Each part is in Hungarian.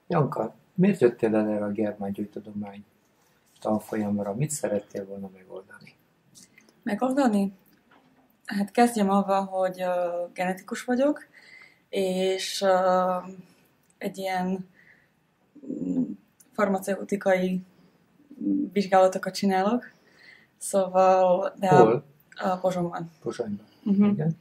Janka, miért jöttél el erre a germángyógytudomány tanfolyamra? Mit szerettél volna megoldani? Megoldani? Hát kezdjem avval, hogy genetikus vagyok, és egy ilyen farmaceutikai vizsgálatokat csinálok. Szóval... Hol? A Pozsonyban. Pozsonyban. Igen.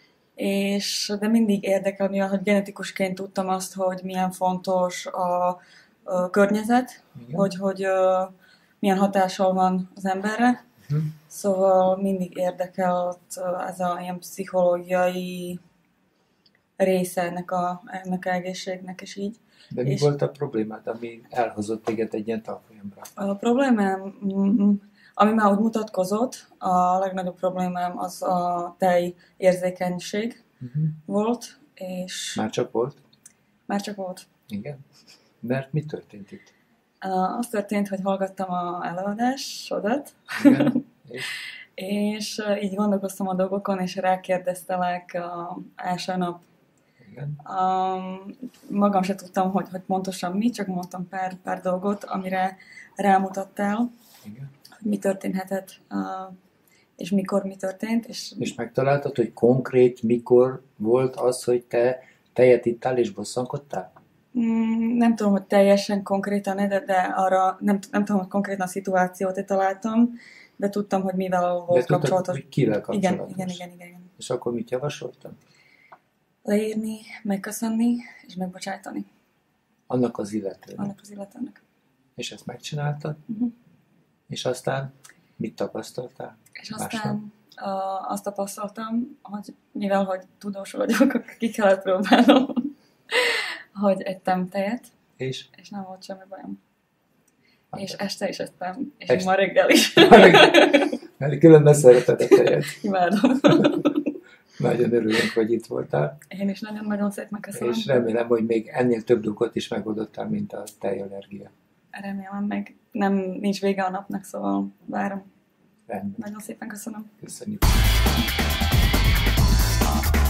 De mindig érdekel, mivel hogy genetikusként tudtam azt, hogy milyen fontos a környezet, hogy milyen hatással van az emberre. Szóval mindig érdekelt ez a ilyen pszichológiai része ennek a egészségnek, és így. De mi volt a problémád, ami elhozott téged egy ilyen tanfolyamra? A problémám, ami már úgy mutatkozott, a legnagyobb problémám az a tejérzékenység volt, és... Már csak volt? Már csak volt. Igen? Mert mi történt itt? Az történt, hogy hallgattam az előadásodat, Igen? és így gondolkoztam a dolgokon, és rákérdeztelek első nap. Igen? Magam se tudtam, hogy pontosan mi, csak mondtam pár dolgot, amire rámutattál, Igen. hogy mi történhetett, és mikor mi történt. És megtaláltad, hogy konkrét mikor volt az, hogy te tejet ittál és bosszankodtál? Nem tudom, hogy teljesen konkrétan, de arra nem tudom, hogy konkrétan a szituációt találtam, de tudtam, hogy mivel volt kapcsolatos. Hogy kivel kapcsolatos? Igen. És akkor mit javasoltam? Leírni, megköszönni és megbocsájtani. Annak az illetőnek. És ezt megcsináltad? És aztán mit tapasztaltál? És aztán azt tapasztaltam, hogy mivel hogy tudós vagyok, ki kellett próbálnom, hogy ettem tejet, és nem volt semmi bajom. És este is ettem, és ma reggel is. Mert különben szereted a tejet. Imádom. Nagyon örülünk, hogy itt voltál. Én is nagyon-nagyon szépen köszönöm. És remélem, hogy még ennél több dolgot is megoldottál, mint a tejallergia. Remélem, meg nincs vége a napnak, szóval várom. Rendben. Nagyon szépen köszönöm. Köszönjük.